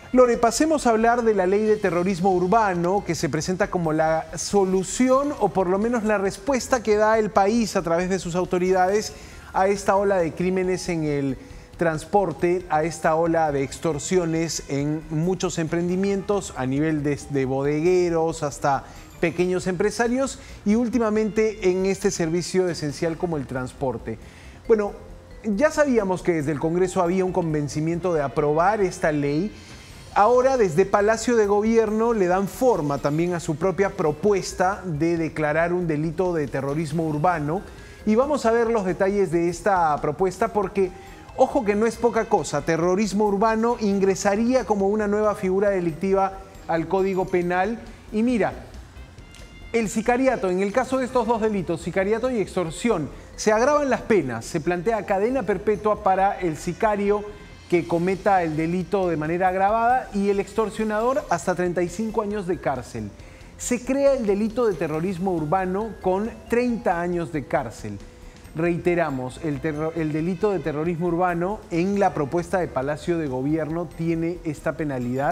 Lore, pasemos a hablar de la ley de terrorismo urbano que se presenta como la solución o por lo menos la respuesta que da el país a través de sus autoridades a esta ola de crímenes en el transporte, a esta ola de extorsiones en muchos emprendimientos a nivel de bodegueros hasta pequeños empresarios y últimamente en este servicio esencial como el transporte. Bueno, ya sabíamos que desde el Congreso había un convencimiento de aprobar esta ley. Ahora desde Palacio de Gobierno le dan forma también a su propia propuesta de declarar un delito de terrorismo urbano y vamos a ver los detalles de esta propuesta porque, ojo que no es poca cosa, terrorismo urbano ingresaría como una nueva figura delictiva al Código Penal y mira, el sicariato, en el caso de estos dos delitos, sicariato y extorsión, se agravan las penas, se plantea cadena perpetua para el sicario que cometa el delito de manera agravada y el extorsionador hasta 35 años de cárcel. Se crea el delito de terrorismo urbano con 30 años de cárcel. Reiteramos, el delito de terrorismo urbano en la propuesta de Palacio de Gobierno tiene esta penalidad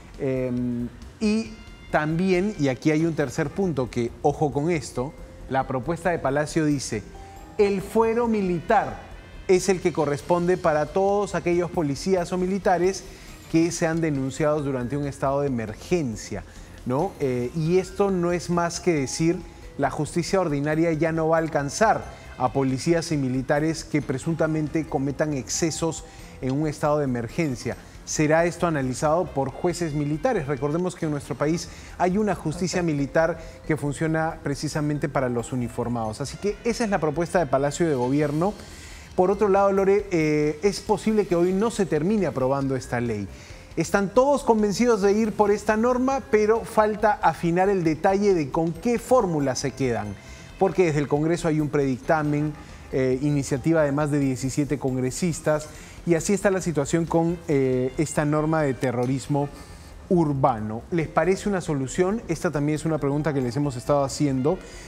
y también, y aquí hay un tercer punto que, ojo con esto, la propuesta de Palacio dice, el fuero militar es el que corresponde para todos aquellos policías o militares que sean denunciados durante un estado de emergencia, ¿no? Y esto no es más que decir, la justicia ordinaria ya no va a alcanzar a policías y militares que presuntamente cometan excesos en un estado de emergencia. Será esto analizado por jueces militares. Recordemos que en nuestro país hay una justicia militar que funciona precisamente para los uniformados. Así que esa es la propuesta de Palacio de Gobierno. Por otro lado, Lore, es posible que hoy no se termine aprobando esta ley. Están todos convencidos de ir por esta norma, pero falta afinar el detalle de con qué fórmula se quedan. Porque desde el Congreso hay un predictamen, iniciativa de más de 17 congresistas, y así está la situación con esta norma de terrorismo urbano. ¿Les parece una solución? Esta también es una pregunta que les hemos estado haciendo.